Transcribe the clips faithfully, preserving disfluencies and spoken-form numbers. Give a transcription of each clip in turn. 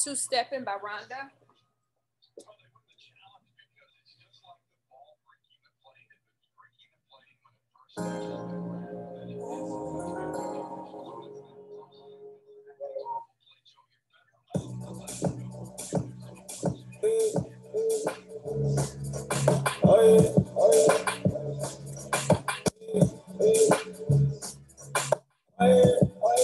to Steppin by Rhonda. Oh yeah, oh yeah. Oh yeah, oh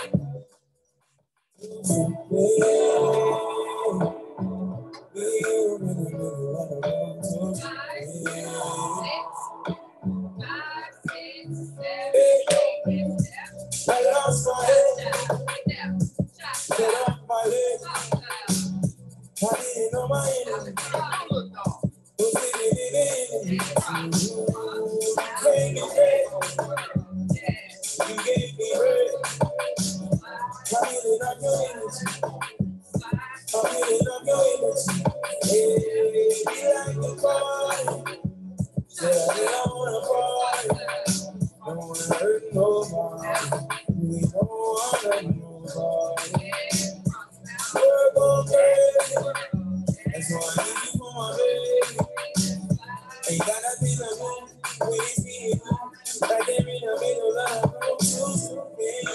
I lost my head, get off my leg. I didn't know my enemy. Was it an enemy? You gave me red. You gave me red. I'm healing up your energy. I'm healing up your energy. Hey, be like the party. Say I don't wanna party. Don't wanna hurt nobody. We don't wanna hurt nobody. We're going crazy. That's why I need you for my baby. Ain't got nothing to do when it's me and you. Right there in the middle of the road, you yeah.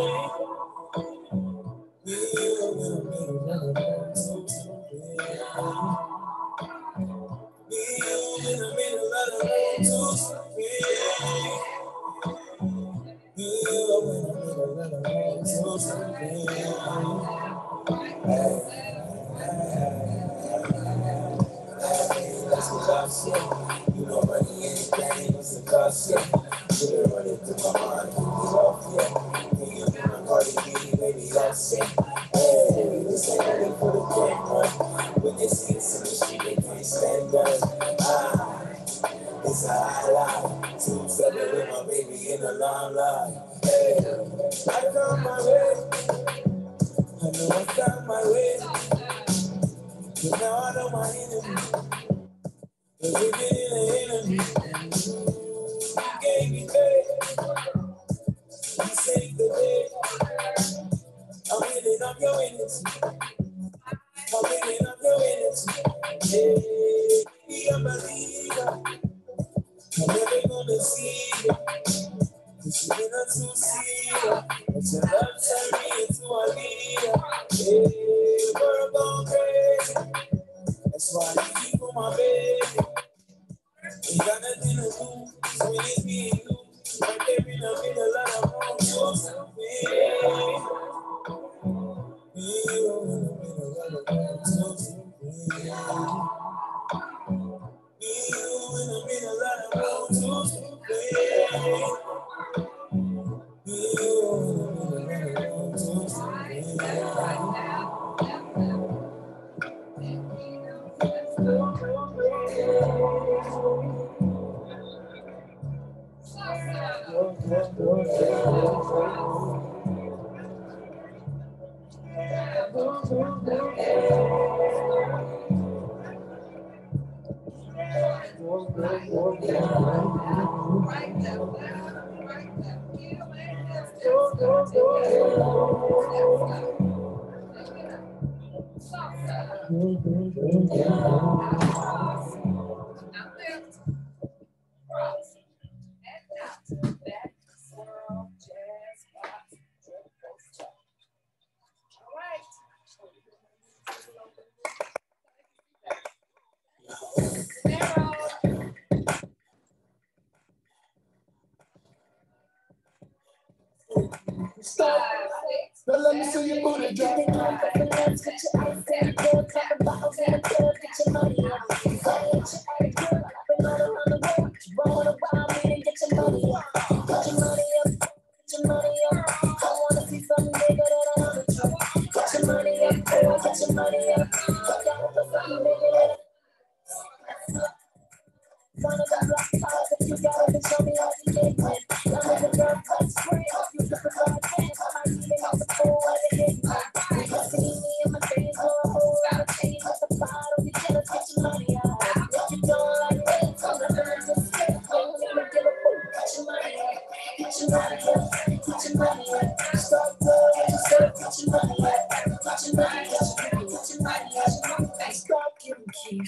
We in the middle of the road, yeah. We in the middle of the road, yeah. We in the middle of the road, that's what I'm saying. You know money ain't playing, it's a cost, yeah. Put it running through my mind, keep it off, yeah. Can you be my party, baby, I'll say. Hey, this ain't only for the camera. When they see us in the street, they can't stand us. Ah, it's a highlight. Two seven with my baby in the limelight. Hey, I found my way. I know I found my way. But now I know my enemy. Cause you been in the enemy. You gave me faith. You saved the day. I'm healing up your energy. I'm healing up your energy. Yeah, be a believer. I'm never gonna see you. Cause you've been a two-seater. But your love turned me into a leader. Yeah, we're going crazy. That's why I need you for my baby. Ain't got nothing to do, so it is me and you. Right there in the middle of the road, you yeah. We in the middle of the road, yeah. We in the middle of the road, yeah. We in the middle of the road, stop. Now let me see your booty drop. Get your ice and the club, clap the bottles in the club, get your money up. Say it's your attitude, been all around the world. You roll around me and get your money up. Get your money up, get your money up. I wanna see something bigger than a hundred truck. Get your money up, girl, get your money up. I got something bigger than a one of the black cars that you got to show me how to get it. None of the girls cut spray off you to provide pants. I might even have to pull out of it. You see me in my face or a whole lot of change at the bottom. You jealous, get your money out. If you don't like this, I'm gonna learn to stay. Don't even give a fool. Get your money up. Get your money up. Get your money up. Start good, get yourself. Get your money up. Get your money up.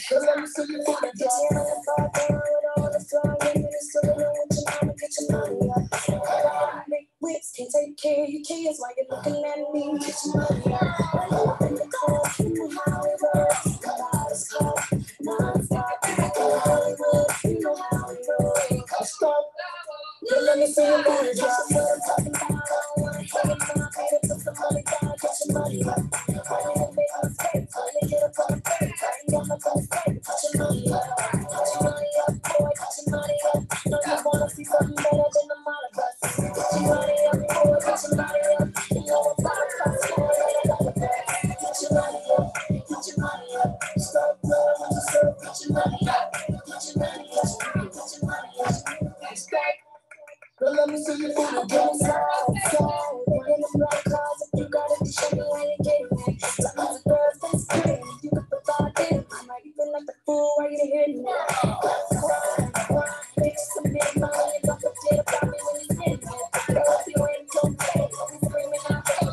So let me see you put it down. Get your money down with all the strong women. So you know what your mama get your money up. I make whips, can't take care of your kids while you're looking at me. Get your money up. Up in the club, you know how it works. Cut out his club, non-stop. Go Hollywood, you know how it rolls. Stop. Now let me see you put it down. That's what I'm talking about. I don't wanna hear it now. Better put some money down, get your money up. I didn't make a mistake. I didn't get up on the break. I ain't got no mistake. Put your money up. Put your money up, boy. Put your money up. Know you wanna see something better than the money bus. Put your money up, boy. Put your money up. You know what's my cost, boy. I got the best. Put your money up. Put your money up. Stop love with yourself. Put your money up. Put your money up. Put your money up. Stop. Now let me see you put it down. So, one of them black cars, if you got it, you show me how you get it. Some of the girls that's pretty, you can provide it. I might even like the fool while you're hitting it. Why, why, bitch, some big money, and don't forget about me when you hit it. Girl, if you ain't so bad, I'm screaming out there.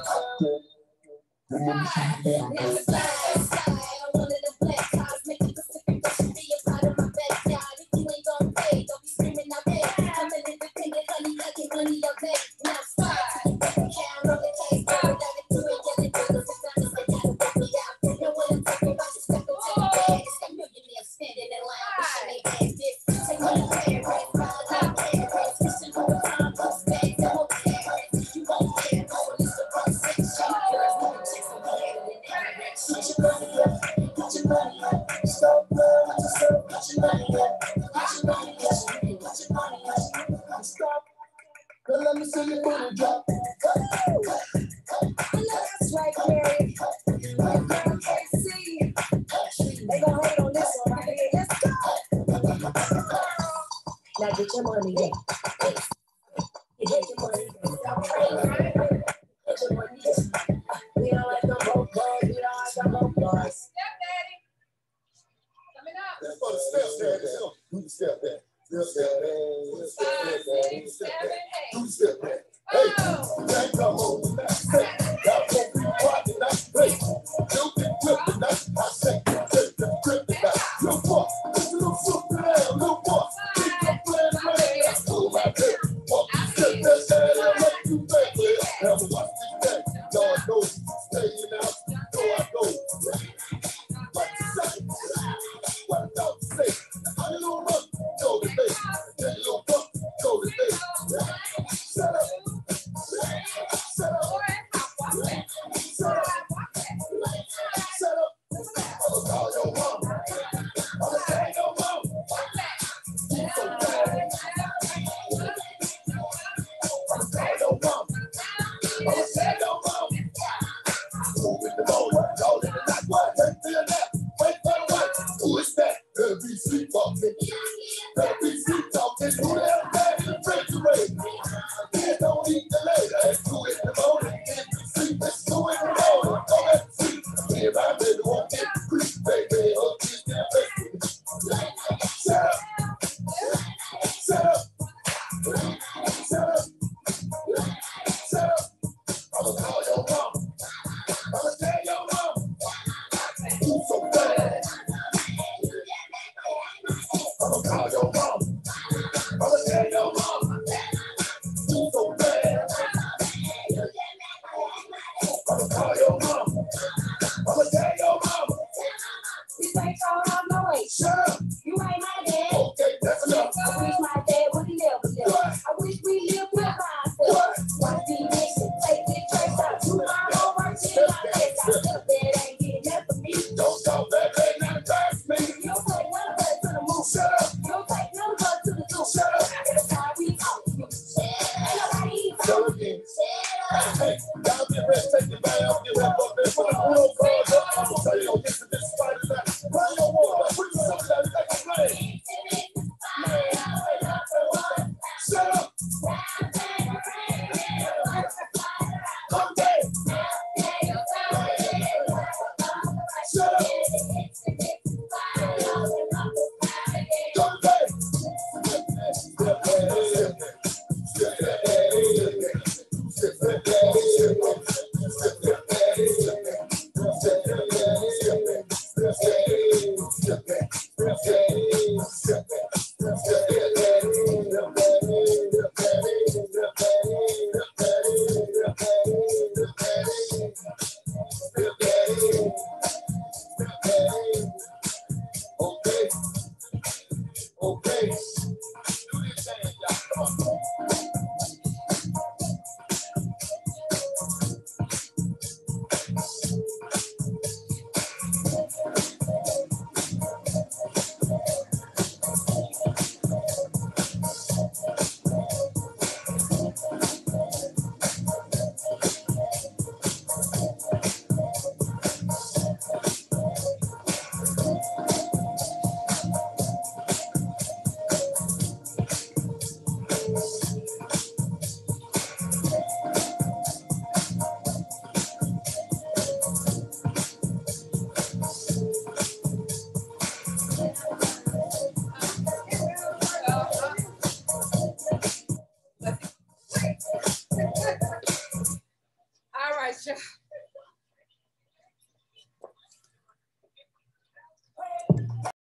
Yes, slide, slide, one of the black cars, make it Pacific, that should be a part of my backyard. If you ain't gon' pay, don't be screaming out there. I'm an independent honey, I get money up there. Now start, count on the case, go down and do it, yeah, the dollars and dollars, they gotta work me out. Know what I'm talking about, just step into the bag. It's that millionaire standing in line, wishing they had this. Take money, pay, raise, rise, out there, raise, fishing all the time, post bags, and won't care. You won't care, no one is the wrong section. Girls, no chicks, I'm better than that. Put your money up, put your money up. Stop love with yourself, put your money up. Put your money up, put your money up. Stop. Now let me see you put it drop. I know that's right, Gary. My girl can't see. They gon' hate on this one right here. Let's go. Now get your money up. You get your money up. Stop praying. Get your money up. We don't like the broke boys. We don't like the broke boys. Step, Daddy. Coming up. That's for the steps, Daddy. Do the step, Daddy. Step, Daddy. Step, Daddy. Step, Daddy. Do the step, Daddy. Hey, that come on tonight. Hey, y'all gonna be quiet tonight. Hey, you can flip tonight. I say, flip the flip tonight. Little boy, little foot down, little boy. Keep your plan, man. Pull my head. Walk, step that daddy, I let you back. Now watch this day. Lord knows, staying out. So I know. What you say? What the dog say? I little run, go to bed. That little buck, go to bed. Shut up. Shut up. Shut up. Shut up. I'ma call your mom. I'ma tell your mom. You so bad. I'ma call your mom. I'ma tell your mom. Move in the morning, call in the night. What? Wait till your nap. Wait for the wife. Who is that? Better be sleep talking. Better be sleep talking. Who the hell bad in the refrigerator? Then don't eat the later. It's two in the morning. If you sleep, it's two in the morning. Go back to sleep. Everybody really won't get creep, baby. Up in their face. Shut up. Shut up. Shut up. Shut up. I'ma call your mom. I'ma tell your mom. You so bad. I'ma call your mom. I'ma tell your mom. You so bad. I'ma call your mom. I'ma tell your mom. This ain't all on my way. Shut up. You ain't my dad. Okay, that's enough. I wish my dad would never live. I wish we lived with ourselves. Watch these niggas take this trace out. Do my homework, shit my face out. If that ain't getting enough for me. Don't talk that ain't not embarrass me. You don't take none of us to the moon. Shut up. You don't take none of us to the zoo. Shut up. That's how we talk. Ain't nobody even Tell again. Hey, y'all get ready to take your man up. Get ready for this one. Who don't call up? I'm gonna tell you, this is this fight.